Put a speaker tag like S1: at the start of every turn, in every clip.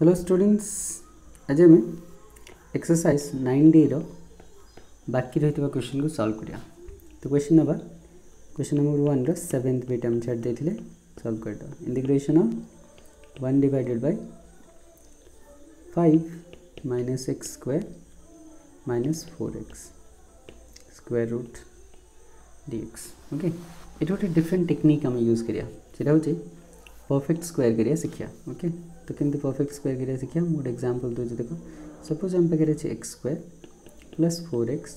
S1: Hello students, आज आम exercise 9D रो बाकी रही क्वेश्चन को सॉल्व करिया। तो क्वेश्चन नंबर नंबर 1 रो 7th बिट हम छाड़ देथिले सॉल्व कर दो। Integration of 1 divided by 5 minus x square minus 4x square root dx। Okay, ये गोटे डिफरेंट टेक्निक हम यूज करिया, सेटा होचे परफेक्ट स्क्वायर करिया सिखिया। ओके, तो केमती परफेक्ट स्क्वायर करिया सिखिया, गोटे एग्जांपल दूसरी देखो। सपोज हम पाखे अच्छे x square plus 4x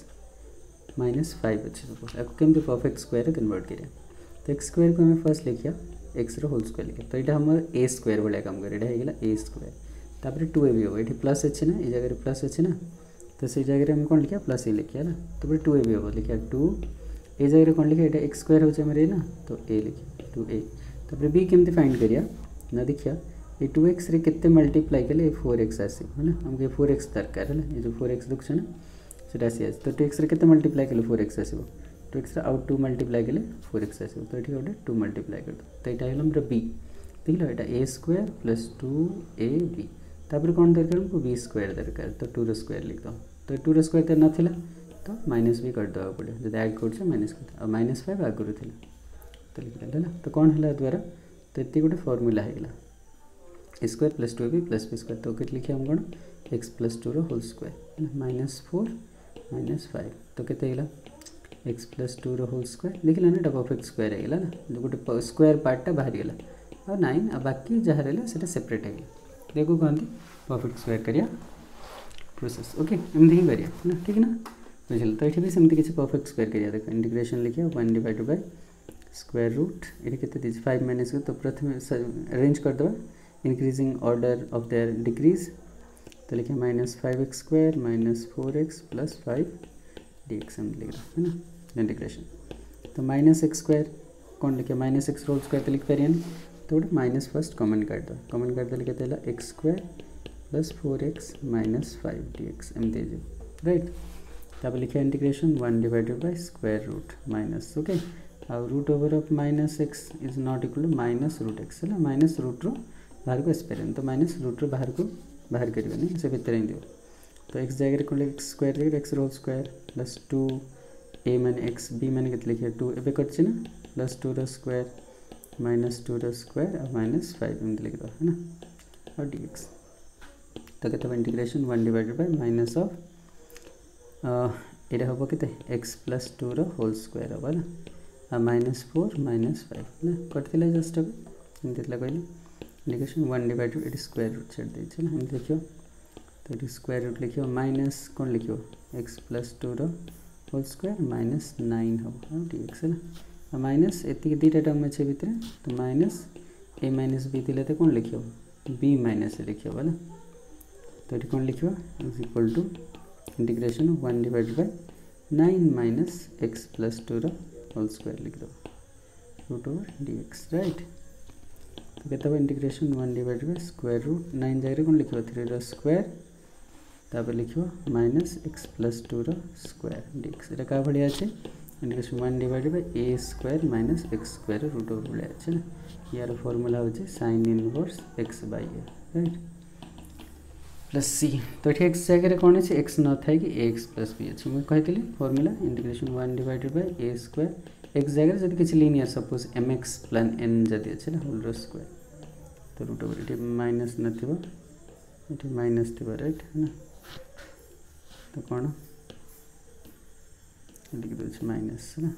S1: minus 5 अच्छे। सपोज आपको केमती परफेक्ट स्क्वायर कन्वर्ट करिया। तो एक्स स्क्वायर को हमें फर्स्ट लिखिया एक्स रो होल स्क्वायर लिखिया। तो यहाँ हमारे ए स्क्वायर भाया काम करे, यहाँ होगा ए स्क्वायर तापर 2a भी हम ये प्लस अच्छे ना, ये जगह प्लस अच्छे ना, तो से जगह हम कौन लिखा प्लस ए लिखिया ना। तो 2a भी हम लिखिया 2 ए जगह कौन लिखा ये एक्स स्क्वायर हो ना, तो ए लिखिए 2a। तापर बी केमती फाइंड करिया ना, देखिया ये 2x रे केते मल्टीप्लाई कले 4x आसी है ना, हमके 4x दरकार है ना, ये जो 4x दुख ना सेटा आसी। तो 2x रे केते मल्टीप्लाई कले 4x आसीबो, 2x रे आउट 2 मल्टीप्लाई कले 4x आसीबो। तो ये गोटे 2 मल्टीप्लाई कर दो। तो यहाँ हमर b देखलो, यहाँ a स्क्वायर प्लस 2ab तापर कौन दरकार हमको b स्क्वायर दरकार। तो 2 रो स्क्वायर लिख दो। तो 2 रो स्क्वायर तो नथिला, तो माइनस भी कर दवा पड़े, जब ऐड कर माइनस कर और -5 आगुरी थी तो लिख देला ना। तो कौन है द्वारा, तो ये गोटे फॉर्मूला है a square plus 2ab plus b square. तो के लिखे हम कौन एक्स प्लस 2 रो होल स्क्वायर है -4 -5। तो केते हैला एक्स प्लस 2 रो होल स्क्वायर लिखला ना, परफेक्ट स्क्वायर हैला ना, जो गोटे स्क्वायर पार्टा बाहरी गला और 9 आ बाकी जहाँ रहा से सेपरेट है। देखो कहते परफेक्ट स्क्वायर करिया प्रोसेस। ओके, एमती ही करिया ना, ठीक ना, बुझल। तो ये भी सेमती किसी परफेक्ट स्क्वायर करिया। देखो इंटीग्रेशन लिखिया 1 डिवाइडेड बाय स्क्वायर रूट ये केते दीजिए 5 माइनस को। तो प्रथम अरेंज कर दो increasing order of their decrease. तो लिखे -5x square minus 4x plus 5 dx हम लिख रहा है ना इंटीग्रेशन। तो -x स्क्वायर कौन लिखे -x होल स्क्वायर तो लिख पारिए। तो गोटे माइनस फर्स्ट कॉमन कर दो, कॉमन कर देले केते x square plus 4x minus 5 dx एमती है राइट। तब लिखे integration 1 divided by square root minus. Okay, और root over of -x is not equal to minus root x है ना, माइनस रूट रो बाहर को आसपारे, तो माइनस रूट रो बाहर को बाहर करें से भितर ही दियो। तो एक्स जगह कौन एक्स स्क्वायर लिखे x whole square plus 2a मान एक्स बी मान के लिखे 2 एवं कर ना प्लस 2 रो स्क्वायर माइनस 2 रो स्क्वायर और -5 एमती लिख दो है ना और dx। तो कहते integration 1 divided by minus of ये हम के एक्स प्लस 2 रो होल स्क्वायर हम ना -4 -5 ना कटला जस्ट एमती कहले इंटीग्रेशन 1 डिवाइडेड ये स्क्वायर रूट छाड़ दीजिए ना, एमती लिखियो। तो ये स्क्वायर रूट लिखियो माइनस कौन लिखियो एक्स प्लस 2 रो होल स्क्वायर माइनस 9 हम dx है ना, माइनस एति दुटा टर्म अच्छे भितर। तो माइनस a माइनस b दिले तो कौन लिखियो b माइनस a लिखियो ना। तो ये कौन लिखियो is equal to integration 1 divided by 9 minus x plus 2 रो होल स्क्वायर लिख दो रूट ओवर dx राइट। तो कहते integration 1 divided by square root 9 जगह कौन लिखो 3 रो स्क्वायर तापर लिखो माइनस एक्स प्लस 2 रो स्क्वायर dx। ये क्या भाया अच्छे integration 1 divided by a square minus x square root over भाया अच्छे ना। यार फॉर्मूला होचे sin inverse x by a right plus c। तो ये एक्स जगह कौन अच्छे एक्स न था कि ax प्लस b अच्छे मुझे कहती formula integration 1 divided by a square x जगह जब किसी linear suppose mx plus n जदि अच्छे ना होल स्क्वायर तो रूट ओवर ये माइनस ये माइनस थी राइट है ना। तो कौन लिख दो माइनस है ना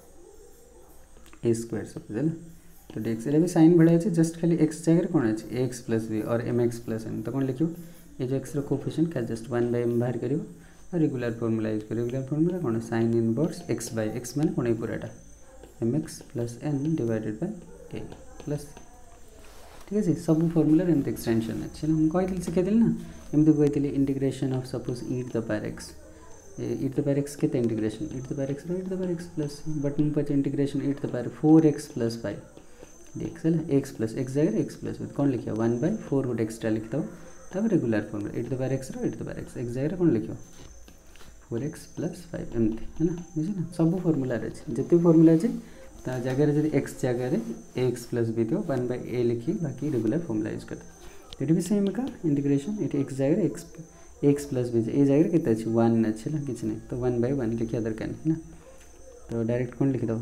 S1: a स्क्वायर सपोज है ना। तो dx ये भी साइन बढ़िया अच्छे जस्ट खाली एक्स जगह कौन अच्छे ax प्लस b और mx प्लस n। तो कौन लिखियो ये जो एक्स कोफिशिएंट क्या जस्ट 1/m बाहर करियो और रेगुलर फॉर्मूला यूज करियो। रेगुलर फॉर्मूला कौन sin inverse x by x माने कौन पूराटा mx plus n divided by a plus ठीक है सब फॉर्मूला एमती एक्सटेंशन अच्छे ना। हम कही शिखाई ना एमती कही integration of suppose e to the power x के integration e to the power x रो e to the power x plus but मुझे पचे integration e to the power 4x plus 5 dx है ना। x प्लस x जगह x plus कौन लिखियो 1/4 गोटे एक्सट्रा लिखता हो तब regular formula e to the power x रो e to the power x जगह कौन लिखियो 4x प्लस 5 एमती है ना, बुझे ना सब फॉर्मूला अच्छे जिते फॉर्मूला अच्छे जगह जब एक्स जगह एक्स प्लस बी थो 1/a लिखी बाकी रेगुलर फॉर्मूला यूज करते। ये भी सेम का इंटीग्रेशन ये एक्स जगह एक्स प्लस बी ये जगह के अच्छे 1 अच्छे ना किसी नहीं तो 1/1 लिखिया दरकार नहीं ना तो डायरेक्ट कौन लिखिद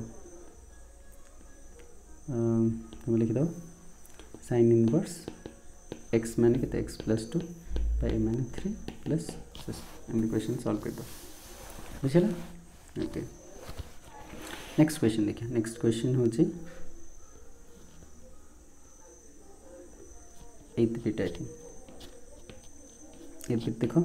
S1: तुम लिखिद साइन इनवर्स एक्स मान के एक्स प्लस 2 बाय मान 3 प्लस क्वेश्चन सॉल्व कर दो बुझेगा ओके नेक्स्ट क्वेश्चन देखिए नेक्स्ट क्वेश्चन हूँ 8th bit I think 8th bit देखो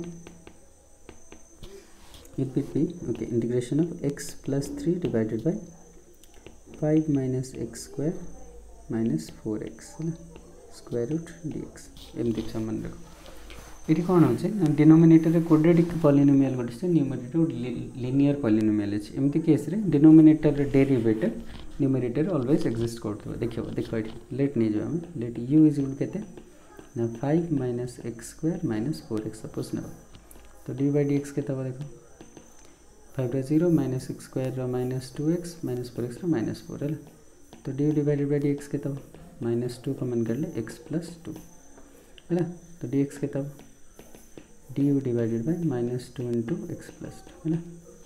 S1: 8th bit भी okay integration of x plus 3 divided by 5 minus x square minus 4x है ना स्क्वायर रूट dx एमती समान रखो ये कौन हो डिनोमिनेटर क्वाड्रेटिक पॉलिनोमियल गोटे न्यूमरेटर लिनियर पॉलिनोमियल अच्छे एमती केस रे denominator derivative numerator always exist करथो देखियो देखो ये लेट नहीं जो हम लेट u इज इक्वल केते ना 5 minus x square minus 4x suppose ना तो डी बाई डी एक्स के तब देखो 5 रे 0 minus x square minus 2x minus 4x minus 4 है तो d divided by d x के तब माइनस 2 कॉमन कर ले x प्लस 2 है ना तो डी एक्स के तब d u divided by minus 2 into x plus 2 है ना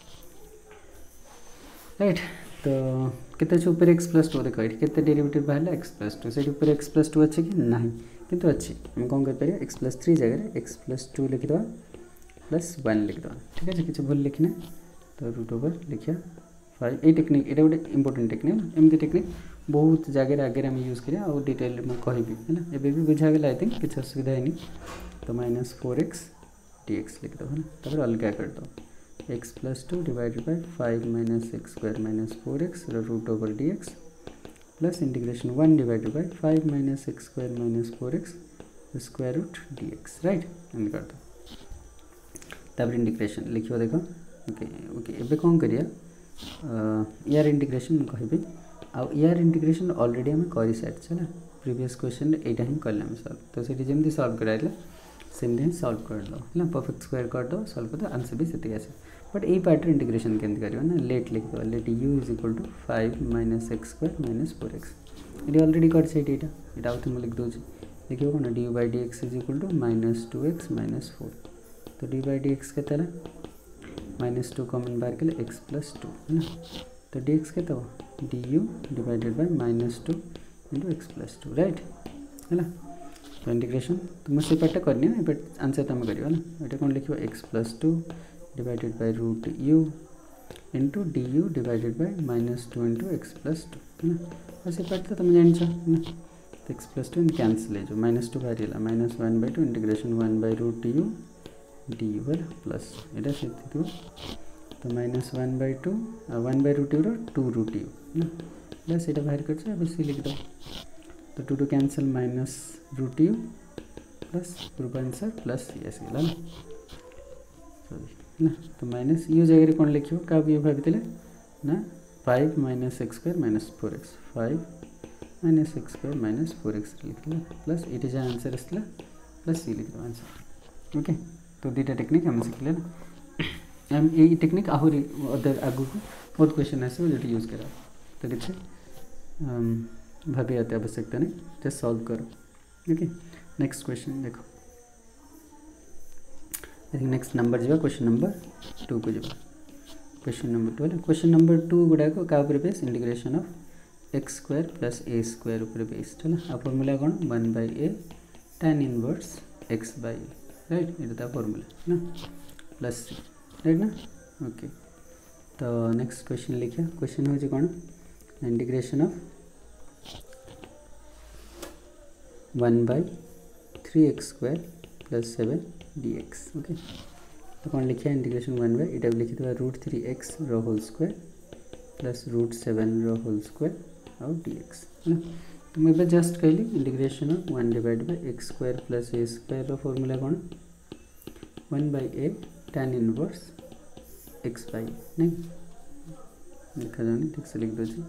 S1: राइट तो केते ऊपर एक्स प्लस 2 देखो ये डेरिवेटिव बाहर एक्स प्लस 2 से ऊपर एक्स प्लस 2 अच्छे कि नहीं किंतु अच्छी हम कौन कर एक्स प्लस 3 जगह एक्स प्लस 2 लिखिद प्लस 1 लिखिद ठीक है किसी भूल लिखना तो रूट ओवर लिखिया 5 ये टेक्निक ये गोटे इंपोर्टेंट टेक्निक एमती टेक्निक बहुत जगह आगे आम यूज करिया और डिटेल में कहबी है ना एबे भी बुझागला आई थिंक किसी असुविधा है तो माइनस 4x dx लिखिद है ना अलग कर दो x plus 2 divided by 5 minus x square minus 4x root over dx plus integration 1 divided by 5 minus x square minus 4x square root dx right एम कर दो तब इंटीग्रेशन लिखियो देखो ओके ओके एबे कौन करिया यार इंटीग्रेशन कहबी आ यार इंटीग्रेशन ऑलरेडी हम कर सारी है प्रीवियस क्वेश्चन एटा ही कले हम सॉल्व तो से जमी सॉल्व कराइला सेमती सॉल्व कर दो है ना परफेक्ट स्क्वायर कर दो सॉल्व कर दो आंसर भी से आसे बट यही पार्ट इंटीग्रेशन केमती कर ना लेट लिख दो let u is equal to 5 minus x square minus 4x ये ऑलरेडी कर से यहाँ आउट लिख दूँ देखिए कौन d by d x is equal to minus 2x minus 4 तो डी बाई डी एक्स के माइनस 2 कॉमन बाहर के लिए एक्स प्लस 2 है ना तो डी एक्स के d u divided by minus 2 into x plus 2 right है ना तो इंटीग्रेशन तो मुझसे पार्टा करनी है बट आंसर तुम कर ना ये कौन लिखो x plus 2 divided by root u into d u divided by minus 2 into x plus 2 है ना ऐसे पार्ट तो तुम जान है ना तो एक्स प्लस 2 कैंसल है जो माइनस 2 बाहर minus 1/2 integration 1 by root u d u plus यहाँ से तो minus 1/2 1 by root u 2 root u है ना प्लस ये बाहर कर बेसी लिख दो तो 2 cancel minus root u plus proof answer plus ये गला ना ना तो माइनस यू जगह कौन लिखो क्या यू भाई ना 5 minus x square minus 4x 5 minus x square minus 4x लिख प्लस ये जहाँ आंसर आसला प्लस ये लिख दो आंसर ओके तो दुईटा टेक्निक हम शिखले ना हम ये टेक्निक आहरी अदर आगू को बहुत क्वेश्चन आसो जो यूज करा तो किसी भाभी आते आवश्यकता नहीं जस्ट सॉल्व करो ओके नेक्स्ट क्वेश्चन देखो आई थिंक नेक्स्ट नंबर जावा क्वेश्चन नंबर 2 को जावा क्वेश्चन नंबर 2 क्वेश्चन नंबर 2 गुड़ाक क्या base integration of x square plus a square उपर बेस्ड है आ फॉर्मूला कौन 1/a tan inverse x by right ये फॉर्मूला ना प्लस c राइट ना ओके तो नेक्स्ट क्वेश्चन लिखा क्वेश्चन हूँ कौन integration of 1/3x square plus 7 dx okay तो कौन लिखा इंटीग्रेशन 1/, ये लिखी था √3x whole square plus √7 whole square और dx है ना तो मैं जस्ट कहली integration of 1/x square plus a square formula कौन 1/a tan inverse x bye नहीं लिखा जानी ठीक से लिख दूसरी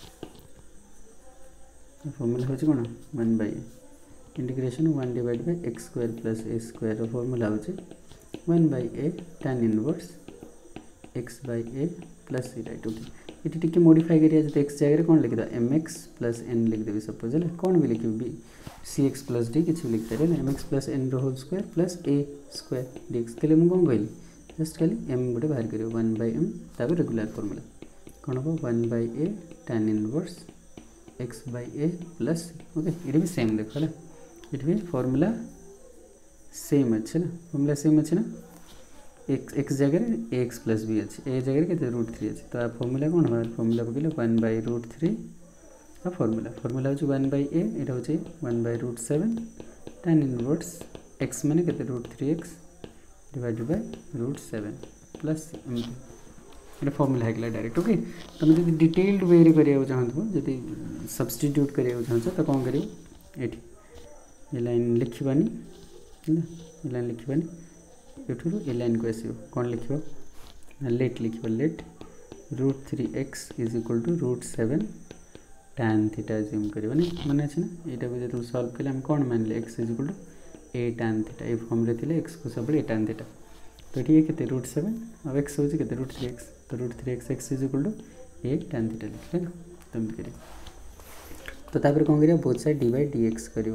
S1: फॉर्मूला हो कौन 1/a integration 1/x square plus a square formula हो 1/a tan inverse x by a plus c right okay ये टिके मॉडिफाई करिया जब एक्स जगह कौन लिखिद एम एक्स प्लस एन लिखदेवी सपोज है कौन भी लिखी b c x plus d किसी भी लिखते हैं m x plus n whole square plus a square d x तेल मुझे कौन कहली जस्ट खाली एम गोटे बाहर कर 1/m तापर रेगुलर फॉर्मूला कौन हम 1/a tan inverse x/a plus okay ये भी सेम देख है ये भी फॉर्मूला सेम अच्छे ना फॉर्मूला सेम अच्छे ना एक्स जगह एक्स प्लस बी अच्छे ए जगह के √3 अच्छे तो फॉर्मूला कौन हम फॉर्मूला पकड़े 1/√3 आ फॉर्मूला हूँ 1/a यहाँ हूँ 1/√7 tan इनवर्स x मैंने के √3x डिवाइडेड बाय √7 प्लस ये फॉर्मूला है डायरेक्ट ओके तुम जो डिटेल्ड वे करा चाहूँ जदि सब्स्टिट्यूट करा चाहूँ तो कौन कर ये लाइन लिखबानी है ये लाइन लिखबानी ये लाइन को आसो कौन लिख लेट लिख let √3x is equal to √7 tan theta assume कर मन अच्छे ना यहाँ को जो सल्व कले आम कौन मानले x is equal to a tan theta ये फॉर्म रे थिले x को सब a tan थीटा तो ये के √7 और x हूँ के √3x तो √3x x is equal to a tan theta लिखले ना तुम कर तो तापर कौन करिया बोथ साइड d/dx कर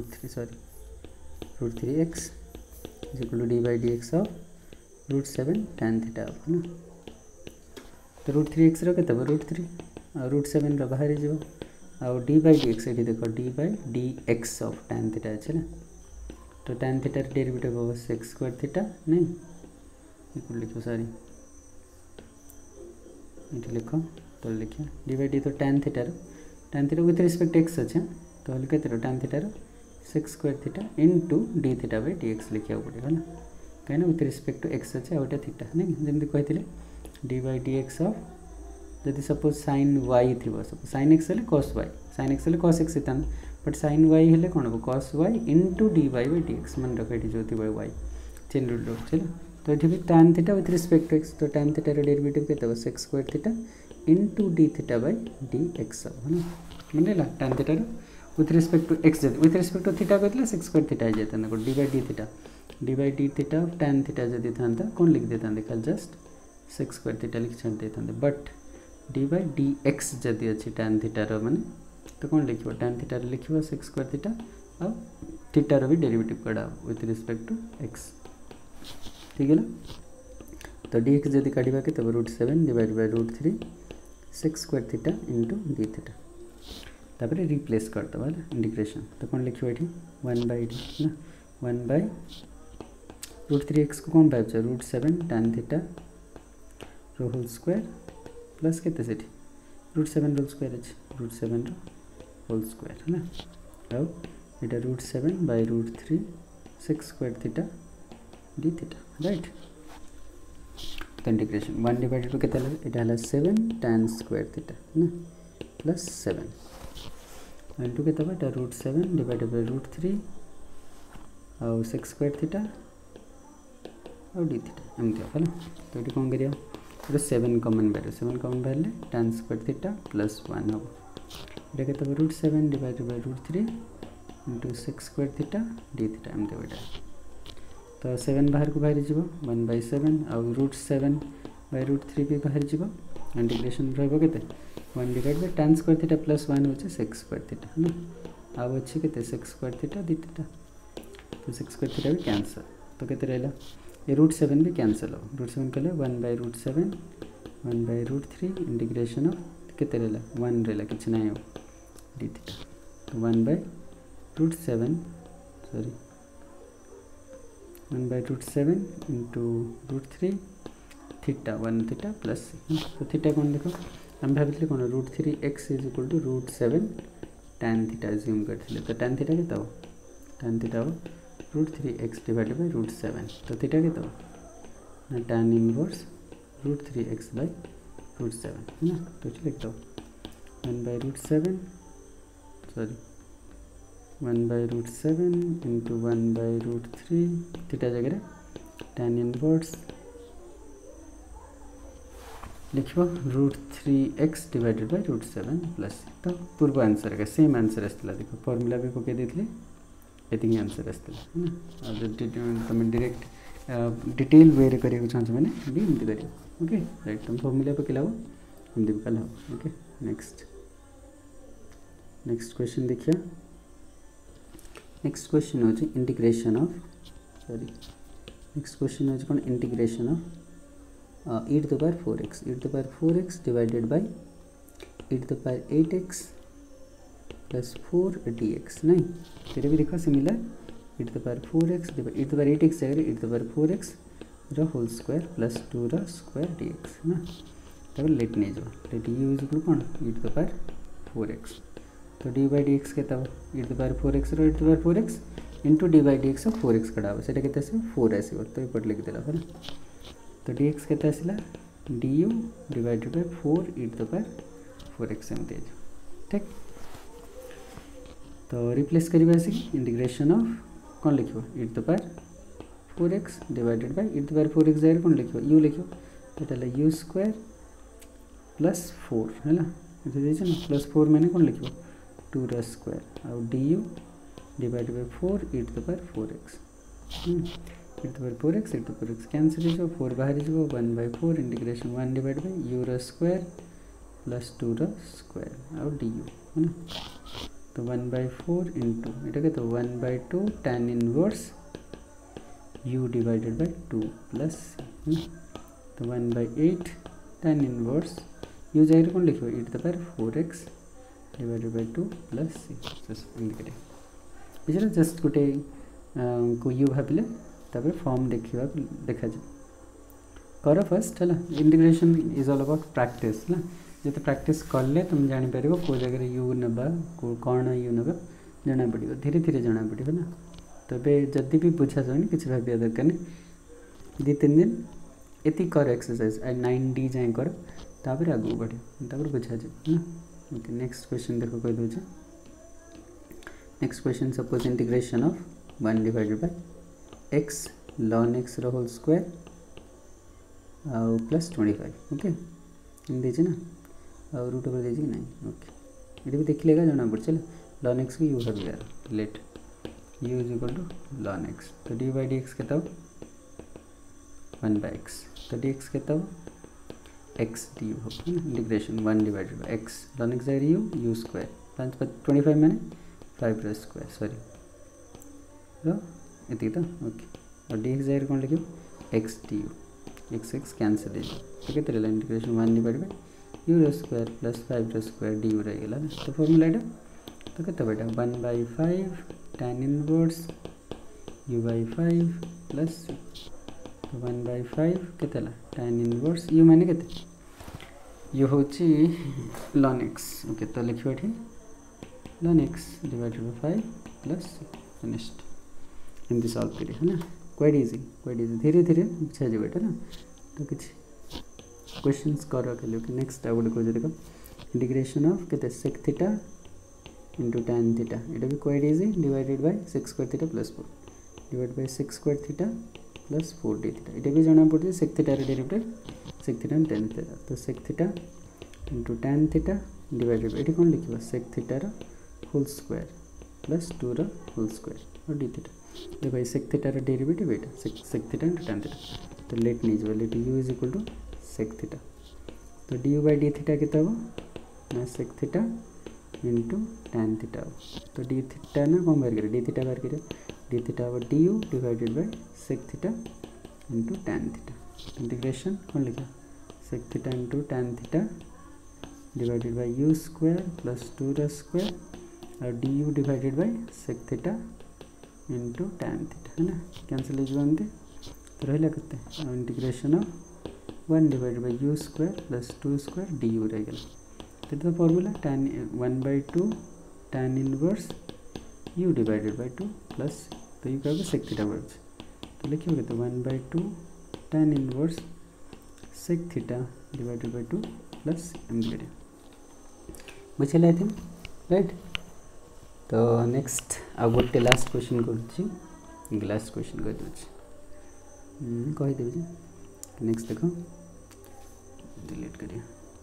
S1: √3x is equal to d/dx of √7 tan theta है ना तो √3x रो केते √3 और √7 रो बाहर जीवो और d/dx ये देखो d/dx ऑफ tan थीटा अच्छे ना तो tan थीटा डेरिवेटिव होगा sec² थीटा नहीं ये लिखो सॉरी ये लिखो तो लिखिए d/d तो tan theta with respect x अच्छे तो हल के tan theta sec² theta into d theta by dx लिखा पड़े है ना कहीं विथ रिस्पेक्ट टू x अच्छे आउटा थीटा नहीं जमी कही d/dx ऑफ जदि सपोज sin y थी सपोज sin x हेल्ले cos y sin x हेल्ले cos x होता बट sin y हेल्ले कौन हम cos y into dy by dx मन रख ये जो थी y चेन रूल चलो तो ये भी tan theta with respect to x तो tan थीटा डेरिवेटिव के sec² theta into d theta by dx है ना मन रहा tan theta with respect to x जब विथ रिस्पेक्ट टू थीटा कहते sec² थीटा जाता d/d theta d/d theta tan theta जदि था कौन लिख देता खाली जस्ट sec² थीटा लिख छाड़ देता बट d/dx जदि अच्छी tan थीटार माने तो कौन लिख tan थीटार लिख sec² थीटा और थीटार भी डेरिवेटिव कड़ा विथ रिस्पेक्ट टू x ठीक है ना तो dx जदि काढ़ा के √7 divide by √3 sec² theta into d theta तापर रिप्लेस करदे है इंटीग्रेशन तो कौन लिख ये 1/d ना 1/√3x को कौन पाइप √7 tan theta whole square plus के √7 होल स्क्वायर अच्छे √7 होल स्क्वायर है ना और ये √7/√3 sec² theta d theta right तो इंटीग्रेशन 1 डिवाइडेड टू के 7 tan स्क्वायर थीटा है ना प्लस 7 इंटू के √7 डिवाइडेड बाय √3 और sec² थीटा और d थीटा एमती है ना तो ये कौन करिया 7 कॉमन बाहर tan स्क्वायर थीटा प्लस 1 हम ये के √7 divided by √3 into sec² theta d theta एमती बेटा तो 7 बाहर को बाहर जीव 1/7 और √7/√3 भी बाहर जीव इंटीग्रेशन रहिबो केते 1 divide by tan square theta plus 1 होचे sec² थीटा है ना आउ अच्छे के sec² थीटा d थीटा तो sec² थीटा भी कैंसल तो केते रहला ये √7 भी कैंसल हो √7 कले 1/√7 1/√3 इंटीग्रेशन ऑफ केते रहला 1 रहला किछ नहीं हो d थीटा तो 1/√7 sorry 1/√7 into √3 theta 1 theta plus तो थीटा कौन देखो हम भाई कौन √3x is equal to √7 tan theta assume करते तो tan थीटा के tan थीटा हो √3x डिवाइडेड बाय √7 तो थीटा के ना tan इनवर्स √3x बाय √7 है ना तो लिख दो 1/√7 सॉरी 1/√7 इंटू 1/√3 थीटा जगह tan इनवर्स लिखो √3x डिवाइडेड बाय √7 प्लस तो पूर्व आंसर का सेम आंसर आसला देखो फॉर्मूला भी पकई देथिले एतिंग आंसर आसला है ना और तुम डायरेक्ट डिटेल वे रे करियो चाहछ माने भी एमती करियो ओके राइट तुम फॉर्मूला पकई लाओ एमती भी कले हम। ओके नेक्स्ट क्वेश्चन देखिए। नेक्स्ट क्वेश्चन हूँ integration of sorry next question हूँ कौन integration of e to the power 4x divided by e to the power 8x plus 4 dx नहीं तेरे भी देखो similar e to the power 4x e to the power 8x जगह e to the power 4x रो whole square plus 2 रो square dx है ना। तब लेट नहीं जाओ लेट u इज इक्वल कौन e to the power 4x तो डी बाई डी एक्स के e to the power 4x रो e to the power 4x into d by d x 4x कड़ा से केते आसो 4 आसो तो ये लिखिदेला है तो डी एक्स केते आसला d u divided by 4 e to the power 4x एमती ठीक। तो रिप्लेस करवा इंटीग्रेशन ऑफ कौन लिखो e to the power 4x divided by e to the power 4x जगह कौन लिखो u लिखो तो यू स्क्वायर प्लस 4 है ना ना प्लस 4 मैंने कौन लिखो 2 रो स्क्वायर और d u divided by 4 e to the power 4x e to the power 4x e to the power x cancel हो 4 बाहर जो 1/4 इंटीग्रेशन 1 डिवाइड बाय u रो स्क्वायर प्लस 2 रो स्क्वायर और डी यू है ना तो 1/4 इंटू ये तो 1/2 tan inverse u divided by 2 plus तो 1/8 tan इनवर्स u जगह कौन लिखो e to the power 4x divided by 2 plus C बुझे जस्ट गोटे को यू भाविले तापर फॉर्म देखा देखा कर फर्स्ट है integration is all about practice ना जिते प्रैक्टिस कले तुम जापर कौ जगह यू नवा कौन यू नवा जना पड़ो धीरे धीरे जना पड़ो ना। तो ये जदि भी बुझा जाए किसी भाविया दरकार नहीं 2-3 दिन ये कर एक्सरसाइज 9D जाए कर तापर आगू बढ़े बुझा जाए ना। ओके नेक्स्ट क्वेश्चन देखो कह दूचे next question suppose integration of 1 divided by x ln x रो होल स्क्वायर प्लस 25 ओके दीजिए ना और रूट ओवर दीजिए कि नहीं ओके ये भी देख लेगा जना पड़ चलो ln x को यू भाविया let u is equal to ln x तो डी बाई डी एक्स के तब 1/x तो डी एक्स के तब x डी हो integration 1 divided by x ln x जाए यू स्क्वायर 25 मैंने 5 रो स्क्वायर सॉरी रो ये तो ओके और डी एक्स जाए कौन लिखो x d u x cancel हो केते रहला इंटीग्रेशन 1 डिवाइडेड बाय यू रो स्क्वायर प्लस 5 रो स्क्वायर डी यू रह गेला ना। तो फॉर्मूला एटा तो केते बेटा 1/5 tan inverse u by 5 plus तो 1/5 केते ला tan इनवर्स u माने केते यू हूँ ln x ओके तो लिखो ये ln x divided by 5 plus finished एमती सॉल्व करिए है ना क्वाइट इजी धीरे धीरे बुझा जाए बेटा ना। तो किसी क्वेश्चंस कर ओके नेक्स्ट आ गोटे कह देख इंटीग्रेशन ऑफ केते sec theta into tan theta ये भी quite easy divided by sec square theta plus 4 divide by sec square theta प्लस 4d थीटा ये भी जाना पड़े sec theta derivative sec theta tan theta तो sec theta into tan theta divided ये कौन लिखा sec theta whole square plus 2 रो होल स्क्वायर और d थीटा देखो ये sec थीटा डेरिवेटिव ये sec theta into tan theta तो लेट नहीं जाए let u is equal to sec theta तो d u by d theta के ना sec theta into tan theta तो डी थीटा ना कौन बाहर करें डी थीटा बाहर करें डी थीटा हम d u divided by sec theta into tan theta integration कौन लिखा sec theta into tan theta divided by u square plus 2 रो स्क्वायर और d u divided by sec theta into tan theta है ना cancel हो तो रहा के integration of 1 divided by u square plus 2 square d u रह गया तो formula tan 1/2 tan inverse u divided by 2 plus तो यू क्या sec थीटा वर्ड तो लिखिए तो 1/2 tan इनवर्स sec थीटा डिवाइडेड बाय 2 प्लस एम बुझे आई थिंक राइट। तो नेक्स्ट आ गोटे लास्ट क्वेश्चन कर लास्ट क्वेश्चन कर कहीदेवी नेक्स्ट देख डिलीट करिए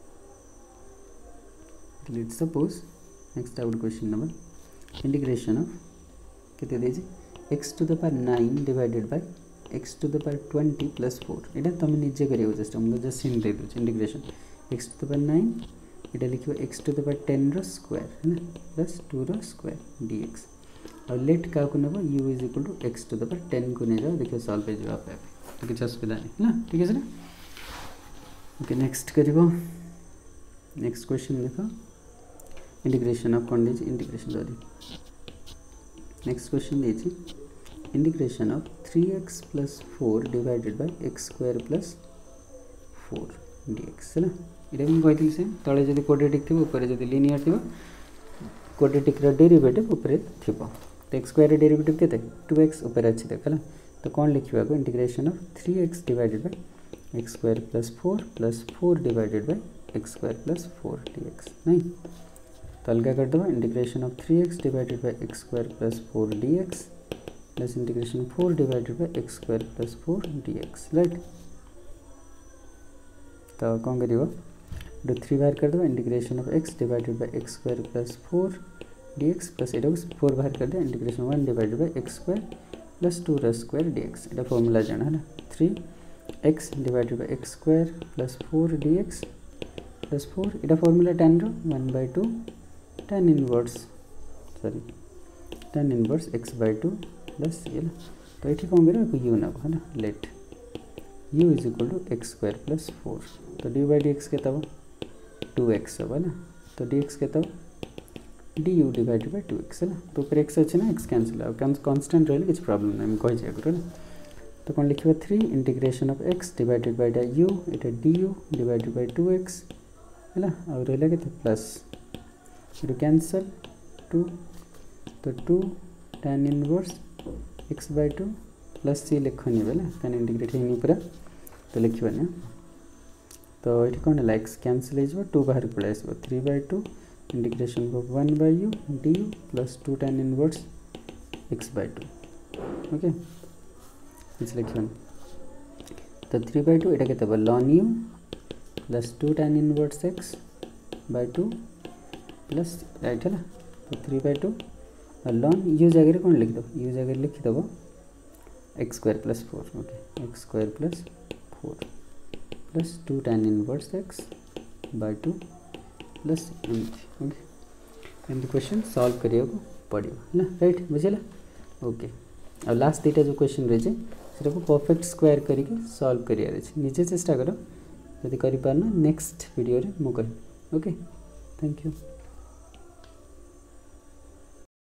S1: डिलीट सपोज नेक्स्ट आ गोटे क्वेश्चन नंबर इंटीग्रेशन ऑफ केते देजी x to the power 9 divided by x to the power 20 plus 4 ये तुम निजे करियो जस्ट हम जस्ट हिंट दे दो integration x to the power 9 इटा लिखिबो x टू द पावर 10 रो स्क्वायर है ना प्लस 2 रो स्क्वायर dx और लेट का को नेबो u is equal to x to the power 10 को ने जाओ देखियो सॉल्व पे जवाब पे तो किछ असुविधा नहीं ना ठीक है ना। ओके नेक्स्ट करिबो नेक्स्ट क्वेश्चन देखो इंटीग्रेशन ऑफ कंडीज इंटीग्रेशन सॉरी नेक्स्ट क्वेश्चन देछि integration of 3x plus 4 divided by x square plus 4 dx है ना इटा हम कहथिल से तळे जदी क्वाड्रेटिक थिबो ऊपर जदी लीनियर थिबो क्वाड्रेटिक रो डेरिवेटिव ऊपर थिबो तो x स्क्वायर रो डेरिवेटिव केते 2x ऊपर अछि देखला तो कोन लिखिबा को integration of 3x divided by x square plus 4 plus 4 divided by x square plus 4 dx नहीं तो अलग कर दो integration of 3x divided by x square plus 4 dx plus integration 4 divided by x square plus 4 dx right तो कौन करियो 3 बाहर कर दो integration of x divided by x square plus 4 dx plus इटा 4 बाहर कर दे integration 1 divided by x square plus 2 रा स्क्वायर dx इटा फार्मूला जाना है ना 3x divided by x square plus 4 dx plus 4 इटा फार्मूला tan रो 1/2 tan inverse sorry tan inverse x/2 plus ये तो ये कौन करेगा u ना है ना let u is equal to x square plus 4 तो dy by dx के तब 2x है ना तो dx के तब du डिवाइडेड बाय 2x है ना तो ऊपर x अच्छे ना x कैंसिल है कांस्टेंट रहले किछ प्रॉब्लम नहीं हम कहि जाय करो ना तो कौन लिखिबा 3 integration of x divided by u इटा du डिवाइडेड बाय 2x है ना और रहले के प्लस इट कैंसिल 2 तो 2 tan inverse x/2 plus c लिखनी बेले tan इंटीग्रेट हेनी पूरा तो लिखिबा ना तो ये कौन है x कैंसिल हो 2 बाहर पड़े आसो 3/2 integration of 1/u du plus 2 tan inverse x/2 okay इस लिखिबा तो 3/2 एटा केते बा ln u plus 2 tan inverse x/2 plus right है ना तो 3/2 और ln u जगह कौन लिख दो u जगह लिख दो x square plus 4 okay x square plus 4 plus 2 tan inverse x/2 plus okay end question solve करियो पड़ियो है ना राइट बुझिला ओके और लास्ट दुटा जो क्वेश्चन रही है को परफेक्ट स्क्वायर करके सॉल्व करिया रही निजे चेष्टा करो यदि करि पारना नेक्स्ट वीडियो रे मु कहि ओके थैंक यू।